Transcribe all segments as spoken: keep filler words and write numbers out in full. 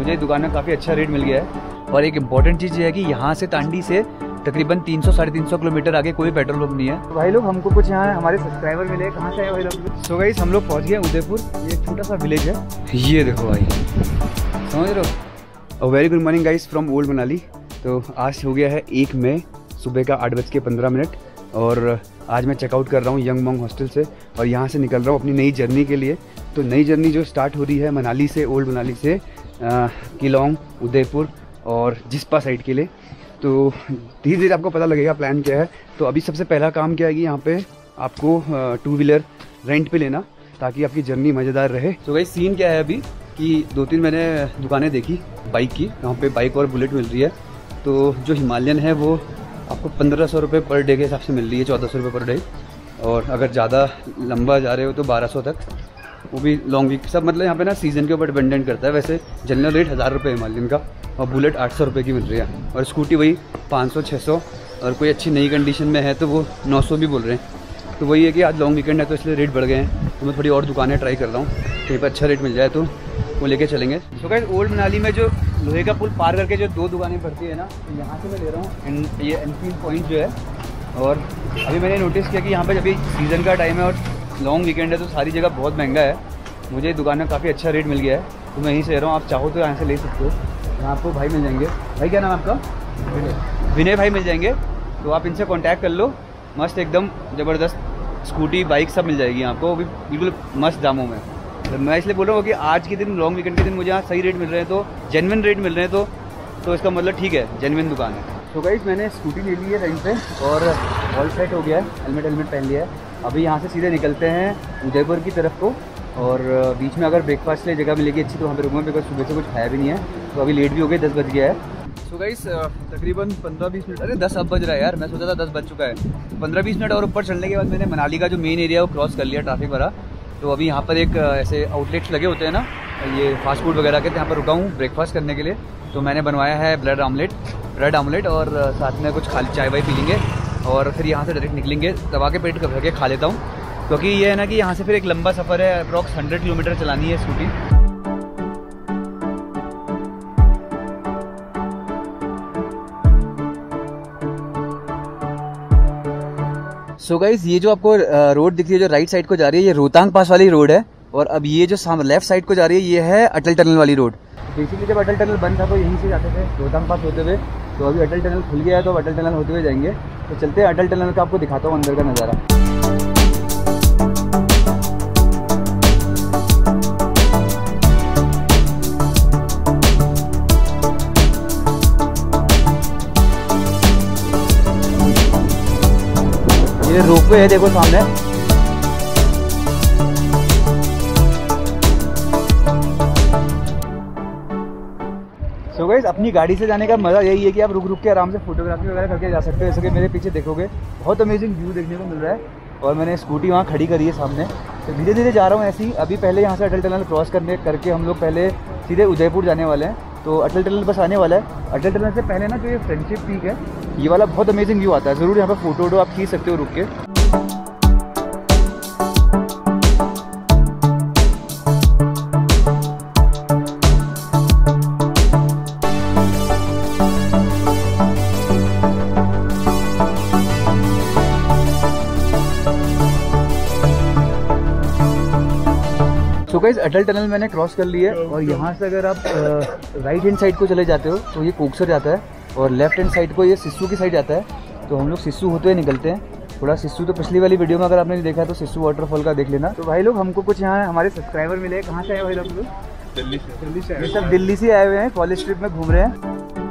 मुझे दुकान में काफ़ी अच्छा रेट मिल गया है। और एक इम्पॉर्टेंट चीज़ ये है कि यहाँ से तांडी से तकरीबन तीन सौ साढ़े तीन सौ किलोमीटर आगे कोई पेट्रोल पंप नहीं है। तो भाई लोग हमको कुछ यहाँ हमारे सब्सक्राइबर मिले। कहाँ से आए भाई लोग? सो गाइस हम लोग पहुँच गए उदयपुर। ये एक छोटा सा विलेज है, ये देखो भाई, समझ रहे हो। Very good morning guys from old Manali. तो आज हो गया है एक मई, सुबह का आठ बज के पंद्रह मिनट और आज मैं चेकआउट कर रहा हूँ यंग मॉन्ग हॉस्टल से और यहाँ से निकल रहा हूँ अपनी नई जर्नी के लिए। तो नई जर्नी जो स्टार्ट हो रही है मनाली से, ओल्ड मनाली से किलोंग, उदयपुर और जिस्पा साइड के लिए। तो धीरे धीरे आपको पता लगेगा प्लान क्या है। तो अभी सबसे पहला काम क्या है कि यहाँ पे आपको टू व्हीलर रेंट पे लेना ताकि आपकी जर्नी मज़ेदार रहे। तो भाई सीन क्या है अभी कि दो तीन मैंने दुकानें देखी बाइक की, यहाँ पे बाइक और बुलेट मिल रही है। तो जो हिमालयन है वो आपको पंद्रह सौ रुपये पर डे के हिसाब से मिल रही है, चौदह सौ रुपये पर डे। और अगर ज़्यादा लंबा जा रहे हो तो बारह सौ तक, वो भी लॉन्ग वीक सब। मतलब यहाँ पे ना सीज़न के ऊपर डिपेंडेंट करता है। वैसे जनरल रेट हज़ार रुपये हिमालयन का और बुलेट आठ सौ रुपये की मिल रही है और स्कूटी वही पाँच सौ छः सौ और कोई अच्छी नई कंडीशन में है तो वो नौ सौ भी बोल रहे हैं। तो वही है कि आज लॉन्ग वीकेंड है तो इसलिए रेट बढ़ गए हैं। तो मैं थोड़ी और दुकानें ट्राई कर रहा हूँ, कहीं पर अच्छा रेट मिल जाए तो वो लेके चलेंगे। तो गाइस ओल्ड मनाली में जो लोहे का पुल पार करके जो दो दुकानें पड़ती है ना, तो यहाँ से मैं ले रहा हूँ ये एनफील्ड पॉइंट जो है। और अभी मैंने नोटिस किया कि यहाँ पर अभी सीज़न का टाइम है और लॉन्ग वीकेंड है तो सारी जगह बहुत महंगा है। मुझे दुकान में काफ़ी अच्छा रेट मिल गया है तो मैं यहीं से ले रहा हूँ। आप चाहो तो यहाँ से ले सकते हो। यहाँ आपको भाई मिल जाएंगे। भाई क्या नाम है आपका? विनय। विनय भाई मिल जाएंगे, तो आप इनसे कांटेक्ट कर लो। मस्त एकदम ज़बरदस्त स्कूटी बाइक सब मिल जाएगी आपको, वो भी बिल्कुल मस्त दामों में। तो मैं इसलिए बोल रहा हूँ कि आज के दिन लॉन्ग वीकेंड के दिन मुझे यहाँ सही रेट मिल रहे हैं, तो जेन्युइन रेट मिल रहे हैं तो तो इसका मतलब ठीक है, जेन्युइन दुकान है। तो गाइस मैंने स्कूटी ले ली है रेंट पे और ऑल सेट हो गया है, हेलमेट हेलमेट पहन लिया है। अभी यहाँ से सीधे निकलते हैं उदयपुर की तरफ को और बीच में अगर ब्रेकफास्ट के लिए जगह मिलेगी अच्छी तो वहाँ पे रुकूंगा, बिकॉज सुबह से कुछ खाया भी नहीं है। तो अभी लेट भी हो गए, दस बज गया है। सो गाइस तकरीबन पंद्रह बीस मिनट, अरे दस अब बज रहा है यार, मैं सोचा था दस बज चुका है। पंद्रह बीस मिनट और ऊपर चलने के बाद मैंने मनाली का जो मेन एरिया है वो क्रॉस कर लिया, ट्रैफिक भरा। तो अभी यहाँ पर एक ऐसे आउटलेट्स लगे होते हैं ना, ये फास्ट फूड वगैरह के, तो यहाँ पर रुका हूँ ब्रेकफास्ट करने के लिए। तो मैंने बनवाया है ब्रेड आमलेट ब्रेड आमलेट और साथ में कुछ खाली चाय वाय पी लेंगे और फिर यहाँ से डायरेक्ट निकलेंगे। दबा के पेट भर के खा लेता हूँ, क्योंकि ये है ना कि यहाँ से फिर एक लंबा सफ़र है, अप्रॉक्स हंड्रेड किलोमीटर चलानी है स्कूटी। सो गाइस ये जो आपको रोड दिख रही है जो राइट साइड को जा रही है, ये रोहतांग पास वाली रोड है। और अब ये जो सामने लेफ्ट साइड को जा रही है ये है अटल टनल वाली रोड। बेसिकली जब अटल टनल बंद था तो यहीं से जाते थे रोहतांग पास होते हुए। तो अभी अटल टनल खुल गया है तो अटल टनल होते हुए जाएंगे। तो चलते हैं अटल टनल का, आपको दिखाता हूँ अंदर का नज़ारा। ये रोपवे है देखो सामने। सो गाइस अपनी गाड़ी से जाने का मज़ा यही है कि आप रुक रुक के आराम से फोटोग्राफी वगैरह करके जा सकते हो। जैसे कि मेरे पीछे देखोगे बहुत अमेजिंग व्यू देखने को मिल रहा है और मैंने स्कूटी वहाँ खड़ी करी है सामने। तो धीरे धीरे जा रहा हूँ ऐसे ही। अभी पहले यहाँ से अटल टनल क्रॉस करने करके हम लोग पहले सीधे उदयपुर जाने वाले हैं। तो अटल टनल बस आने वाला है। अटल टनल से पहले ना जो ये फ्रेंडशिप पीक है, ये वाला बहुत अमेजिंग व्यू आता है। ज़रूर यहाँ पर फोटो वोटो आप खींच सकते हो रुक के। तो गाइस अटल टनल मैंने क्रॉस कर ली है और यहाँ से अगर आप राइट हैंड साइड को चले जाते हो तो ये कोकसर जाता है और लेफ्ट हैंड साइड को ये सिस्सू की साइड जाता है। तो हम लोग सिस्सू होते हुए निकलते हैं। थोड़ा सिस्सू तो पिछली वाली वीडियो में अगर आपने नहीं देखा तो सिस्सू वाटरफॉल का देख लेना। तो भाई लोग हमको कुछ यहाँ हमारे सब्सक्राइबर मिले। कहाँ से आए भाई लोग? दिल्ली से। दिल्ली से ये सब दिल्ली से आए हुए हैं, कॉलेज ट्रिप में घूम रहे हैं।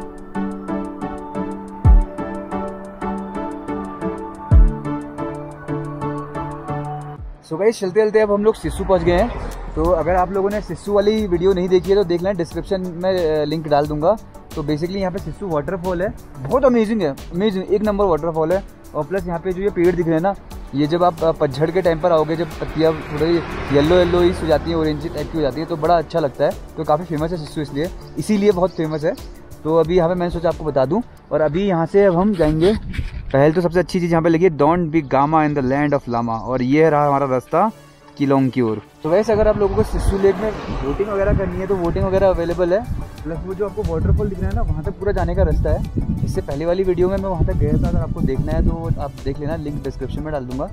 सो गाइस चलते चलते अब हम लोग सिस्सू पहुँच गए हैं। तो अगर आप लोगों ने सिस्सू वाली वीडियो नहीं देखी है तो देख लें, डिस्क्रिप्शन में लिंक डाल दूंगा। तो बेसिकली यहाँ पे सिस्सू वाटरफॉल है, बहुत अमेजिंग है, अमेजिंग एक नंबर वाटरफॉल है। और प्लस यहाँ पे जो ये पेड़ दिख रहे हैं ना, ये जब आप पतझड़ के टाइम पर आओगे, जब पत्तियाँ थोड़ी येलो येलो ही हो जाती हैं, ऑरेंज टाइप की हो जाती है, तो बड़ा अच्छा लगता है। तो काफ़ी फेमस है सिस्सू, इसलिए इसीलिए बहुत फेमस है। तो अभी यहाँ पे मैंने सोचा आपको बता दूँ। और अभी यहाँ से अब हम जाएंगे, पहले तो सबसे अच्छी चीज़ यहाँ पे लगी है, don't be gamma in the land of lama. और ये रहा हमारा रास्ता किलोंग की ओर। तो वैसे अगर आप लोगों को सिस्सू लेक में वोटिंग वगैरह करनी है तो वोटिंग वगैरह अवेलेबल है। प्लस वो जो आपको वाटरफॉल दिख रहा है ना, वहाँ तक पूरा जाने का रास्ता है। इससे पहले वाली वीडियो में मैं वहाँ तक गया था, अगर आपको देखना है तो आप देख लेना, लिंक डिस्क्रिप्शन में डाल दूँगा।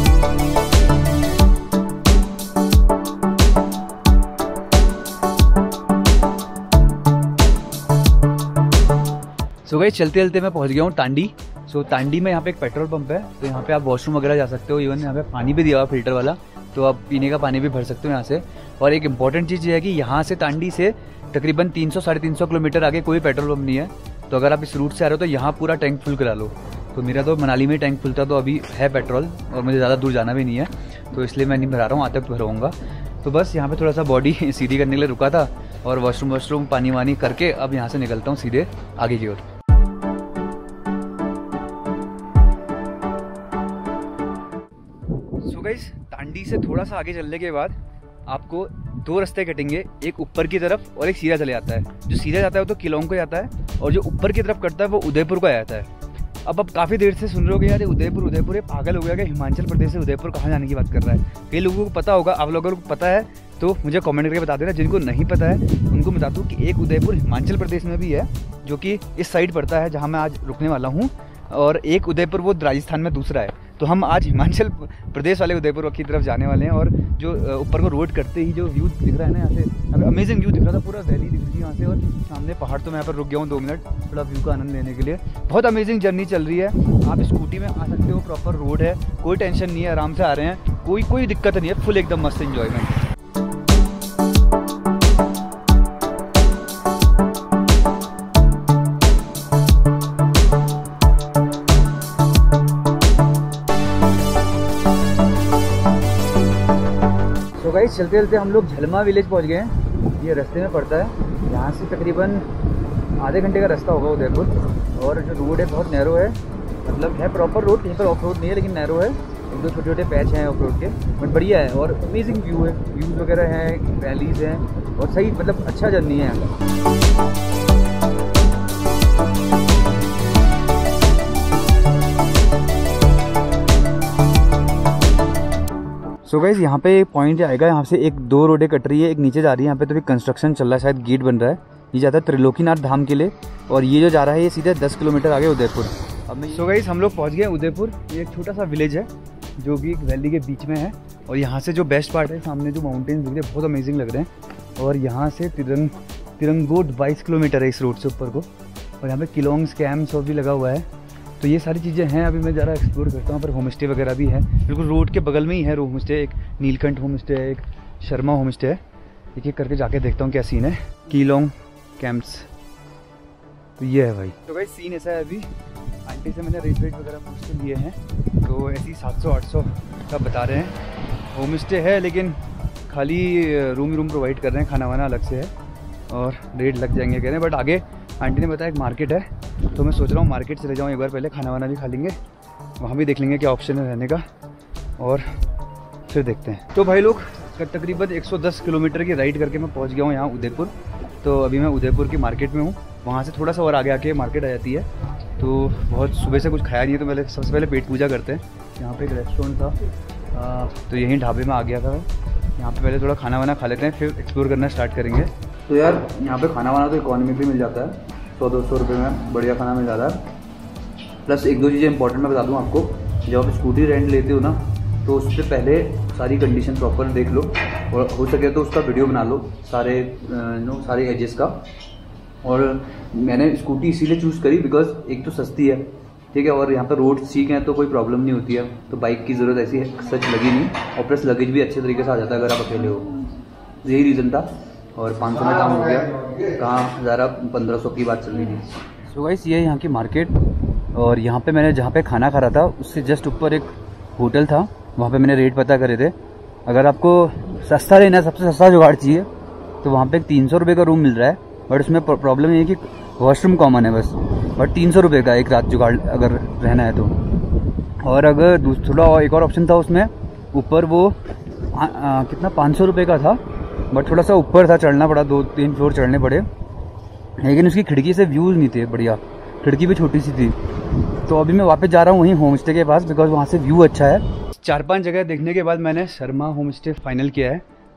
सो गाइस चलते चलते मैं पहुँच गया हूँ टांडी। सो so, टांडी में यहाँ पे एक पेट्रोल पंप है, तो यहाँ पे आप वॉशरूम वगैरह जा सकते हो। इवन यहाँ पे पानी भी दिया हुआ फिल्टर वाला, तो आप पीने का पानी भी भर सकते हो यहाँ से। और एक इम्पॉर्टेंट चीज़ ये है कि यहाँ से टांडी से तकरीबन तीन सौ साढ़े तीन सौ किलोमीटर आगे कोई पेट्रोल पंप नहीं है। तो अगर आप इस रूट से आ रहे हो तो यहाँ पूरा टैंक फुल करा लो। तो मेरा तो मनाली में टैंक फुल था, तो अभी है पेट्रोल और मुझे ज़्यादा दूर जाना भी नहीं है, तो इसलिए मैं नहीं भरा रहा हूँ, आज तक भराऊँगा। तो बस यहाँ पर थोड़ा सा बॉडी सीधी करने के लिए रुका था और वॉशरूम वॉशरूम पानी वानी करके अब यहाँ से निकलता हूँ सीधे आगे की ओर। सो गाइस टांडी से थोड़ा सा आगे चलने के बाद आपको दो रास्ते कटेंगे, एक ऊपर की तरफ और एक सीधा चले जाता है। जो सीधा जाता है वो तो किलोंग को जाता है, और जो ऊपर की तरफ कटता है वो उदयपुर को जाता है। अब अब काफ़ी देर से सुन रहे हो यार उदयपुर उदयपुर ये पागल हो गया कि हिमाचल प्रदेश से उदयपुर कहाँ जाने की बात कर रहा है। कई लोगों को पता होगा, आप लोगों को पता है तो मुझे कमेंट करके बता देना। जिनको नहीं पता है उनको बता दूँ कि एक उदयपुर हिमाचल प्रदेश में भी है, जो कि इस साइड पड़ता है जहाँ मैं आज रुकने वाला हूँ, और एक उदयपुर वो राजस्थान में दूसरा है। तो हम आज हिमाचल प्रदेश वाले उदयपुर की तरफ जाने वाले हैं। और जो ऊपर को रोड करते ही जो व्यू दिख रहा है ना यहाँ से, हमें अमेजिंग व्यू दिख रहा था, पूरा वैली दिख रही है यहाँ से, और सामने पहाड़। तो मैं यहाँ पर रुक गया हूँ दो मिनट थोड़ा व्यू का आनंद लेने के लिए। बहुत अमेजिंग जर्नी चल रही है, आप स्कूटी में आ सकते हो, प्रॉपर रोड है, कोई टेंशन नहीं है, आराम से आ रहे हैं, कोई कोई दिक्कत नहीं है, फुल एकदम मस्त एंजॉयमेंट। तो गाइस चलते चलते हम लोग झलमा विलेज पहुंच गए हैं। ये रास्ते में पड़ता है, यहाँ से तकरीबन आधे घंटे का रास्ता होगा उदयपुर। और जो रोड है बहुत नैरो है, मतलब है प्रॉपर रोड, कहीं पर ऑफ रोड नहीं है लेकिन नैरो है। एक दो छोटे छोटे पैच हैं ऑफ रोड के, बट बढ़िया है और अमेजिंग व्यू है, व्यूज़ वगैरह हैं, वैलीज़ हैं, और सही मतलब अच्छा जर्नी है यहाँ का। सो so गाइस यहाँ पे पॉइंट आएगा, यहाँ से एक दो रोडें कट रही है, एक नीचे जा रही है, यहाँ पे तो भी कंस्ट्रक्शन चल रहा है, शायद गेट बन रहा है। ये जाता है त्रिलोकीनाथ धाम के लिए, और ये जो जा रहा है ये सीधे दस किलोमीटर आगे उदयपुर। अब मैं सो गाइस हम लोग पहुँच गए उदयपुर। ये एक छोटा सा विलेज है जो कि एक वैली के बीच में है, और यहाँ से जो बेस्ट पार्ट है, सामने जो माउंटेन्स दिख रहे हैं बहुत अमेजिंग लग रहे हैं। और यहाँ से तिरंग तिरंगोट बाईस किलोमीटर है इस रोड से ऊपर को, और यहाँ पे किलोंग कैम्प्स और भी लगा हुआ है। तो ये सारी चीज़ें हैं, अभी मैं ज़रा एक्सप्लोर करता हूँ। पर होम स्टे वगैरह भी है, बिल्कुल रोड के बगल में ही है होम स्टे। एक नीलकंठ होम स्टे है, एक शर्मा होम स्टे है। एक एक करके जाके देखता हूँ क्या सीन है। किलोंग कैंप्स तो ये है भाई। तो भाई सीन ऐसा है, अभी आंटी से मैंने रेट वेट वगैरह पूछ के लिए हैं, तो ऐसी सात सौ आठ सौ का बता रहे हैं। होम स्टे है लेकिन खाली रूम रूम प्रोवाइड कर रहे हैं, खाना वाना अलग से है, और रेट लग जाएंगे कह रहे हैं। बट आगे आंटी ने बताया एक मार्केट है, तो मैं सोच रहा हूँ मार्केट चले जाऊँ एक बार, पहले खाना वाना भी खा लेंगे, वहाँ भी देख लेंगे क्या ऑप्शन है रहने का, और फिर देखते हैं। तो भाई लोग तकरीबन एक सौ दस किलोमीटर की राइड करके मैं पहुँच गया हूँ यहाँ उदयपुर। तो अभी मैं उदयपुर की मार्केट में हूँ, वहाँ से थोड़ा सा और आगे आके मार्केट आ जाती है। तो बहुत सुबह से कुछ खाया नहीं है, तो पहले सबसे पहले पेट पूजा करते हैं। यहाँ पे एक रेस्टोरेंट था, आ, तो यहीं ढाबे में आ गया था। यहाँ पे पहले थोड़ा खाना वाना खा लेते हैं, फिर एक्सप्लोर करना स्टार्ट करेंगे। तो यार यहाँ पे खाना वाना तो इकोनॉमिकली मिल जाता है, सौ दो सौ रुपये में बढ़िया खाना मिल जाता है। प्लस एक दो चीज़ें इंपॉर्टेंट मैं बता दूँ आपको, जब आप स्कूटी रेंट लेते हो ना, तो उससे पहले सारी कंडीशन प्रॉपर देख लो, और हो सके तो उसका वीडियो बना लो सारे नो सारे एजेस का। और मैंने स्कूटी इसीलिए चूज़ करी बिकॉज एक तो सस्ती है, ठीक है, और यहाँ पर रोड ठीक है तो कोई प्रॉब्लम नहीं होती है, तो बाइक की ज़रूरत ऐसी सच लगी नहीं। और प्लस लगेज भी अच्छे तरीके से आ जाता है अगर आप अकेले हो, यही रीज़न था। और पाँच सौ में काम हो गया, कहाँ ज़रा पंद्रह सौ की बात चल रही थी। सो गाइस ये है यहाँ की मार्केट, और यहाँ पे मैंने जहाँ पे खाना खा रहा था उससे जस्ट ऊपर एक होटल था, वहाँ पे मैंने रेट पता करे थे। अगर आपको सस्ता लेना, सबसे सस्ता जुगाड़ चाहिए, तो वहाँ पे एक तीन सौ रुपये का रूम मिल रहा है, बट उसमें प्रॉब्लम ये है कि वॉशरूम कॉमन है बस, बट तीन सौ रुपये का एक रात जुगाड़ अगर रहना है तो। और अगर थोड़ा और एक और ऑप्शन था उसमें ऊपर, वो आ, आ, कितना पाँच सौ रुपये का था, बट थोड़ा सा ऊपर था, चढ़ना पड़ा, दो तीन फ्लोर चढ़ने पड़े, लेकिन उसकी खिड़की से व्यूज़ नहीं थे बढ़िया, खिड़की भी छोटी सी थी। तो अभी मैं वापस जा रहा हूँ वहीं होम स्टे के पास, बिकॉज वहाँ से व्यू अच्छा है। चार पांच जगह देखने के बाद मैंने शर्मा होम स्टे फाइनल किया है,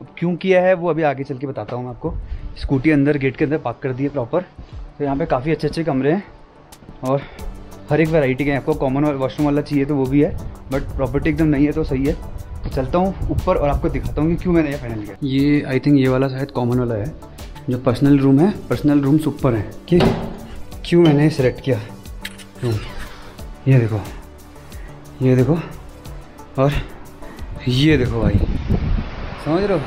अब क्यों किया है वो अभी आगे चल के बताता हूँ मैं आपको। स्कूटी अंदर गेट के अंदर पार्क कर दी है प्रॉपर। तो यहाँ पे काफ़ी अच्छे अच्छे कमरे हैं और हर एक वैरायटी के हैं। आपको कॉमन वॉशरूम वाला चाहिए तो वो भी है, बट प्रॉपर्टी एकदम नहीं है तो सही है। तो चलता हूँ ऊपर और आपको दिखाता हूँ कि क्यों मैंने ये फाइनल किया। ये आई थिंक ये वाला शायद कॉमन वाला है, जो पर्सनल रूम है। पर्सनल रूम्स ऊपर हैं कि क्यों मैंने सिलेक्ट किया रूम। ये देखो, ये देखो और ये देखो भाई, समझ रहे हो?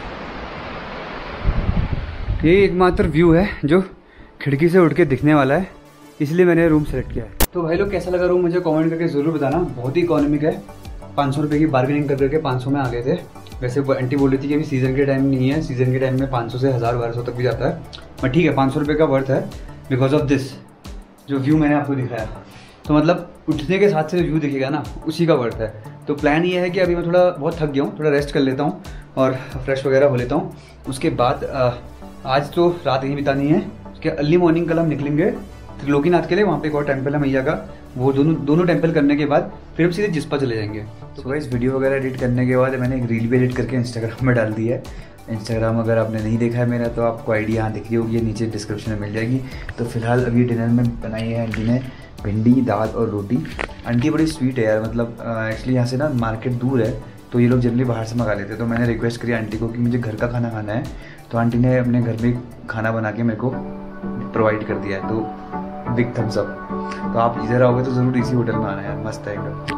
ये एकमात्र व्यू है जो खिड़की से उठ के दिखने वाला है, इसलिए मैंने रूम सेलेक्ट किया है। तो भाई लोग कैसा लगा रूम मुझे कमेंट करके ज़रूर बताना। बहुत ही इकोनॉमिक है, पाँच सौ रुपये की बार्गेनिंग कर करके पाँच सौ में आ गए थे। वैसे वो आंटी बोल रही थी कि अभी सीज़न के टाइम नहीं है, सीज़न के टाइम में पाँच सौ से हज़ार बारह सौ तक भी जाता है, बट ठीक है पाँच सौ रुपये का वर्थ है बिकॉज ऑफ दिस जो व्यू मैंने आपको दिखाया। तो मतलब उठने के साथ से व्यू दिखेगा ना, उसी का वर्थ है। तो प्लान ये है कि अभी मैं थोड़ा बहुत थक गया हूँ, थोड़ा रेस्ट कर लेता हूँ और फ्रेश वगैरह हो लेता हूँ। उसके बाद आज तो रात यहीं बितानी है, उसके अर्ली मॉर्निंग कल हम निकलेंगे त्रिलोकीनाथ के लिए। वहाँ पे एक और टेम्पल है मैया का, वो दोनों दोनों टेम्पल करने के बाद फिर हम सीधे जिस्पा चले जाएंगे। तो इस वीडियो वगैरह एडिट करने के बाद मैंने एक रील भी एडिट करके इंस्टाग्राम में डाल दी है। इंस्टाग्राम अगर आपने नहीं देखा है मेरा तो आपको आईडी यहाँ दिख रही होगी, नीचे डिस्क्रिप्शन में मिल जाएगी। तो फिलहाल अभी डिनर में बनाई है आंटी ने भिंडी, दाल और रोटी। आंटी बड़ी स्वीट है यार, मतलब एक्चुअली यहाँ से ना मार्केट दूर है तो ये लोग जनरली बाहर से मंगा लेते हैं। तो मैंने रिक्वेस्ट करी आंटी को कि मुझे घर का खाना खाना है, तो आंटी ने अपने घर में खाना बना के मेरे को प्रोवाइड कर दिया है। तो बिग थम्स अप। तो आप इधर आओगे तो ज़रूर इसी होटल में आना है यार, मस्त है एकदम।